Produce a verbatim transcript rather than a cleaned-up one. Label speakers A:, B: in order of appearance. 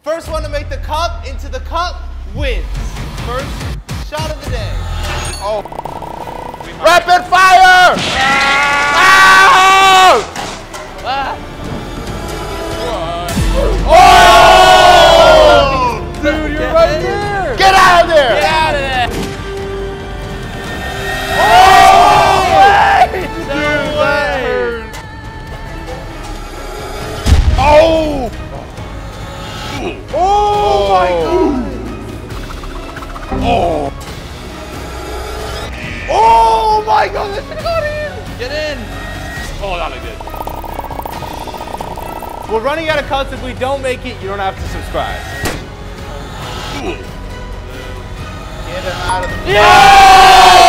A: First one to make the cup into the cup wins. First shot of the day. Oh.
B: Rapid fire! Ah!
A: Ah.
B: Oh! Dude, you're right there! Get out of there!
A: Get out of there!
B: Oh!
A: Wait! No
B: Dude,
A: way!
B: Oh!
A: Oh, oh my God!
B: Oh!
A: Oh my God! This should got in!
C: Get in! Oh, that looked good.
A: We're running out of cuts. If we don't make it, you don't have to subscribe. Get him out of the...
B: Yeah!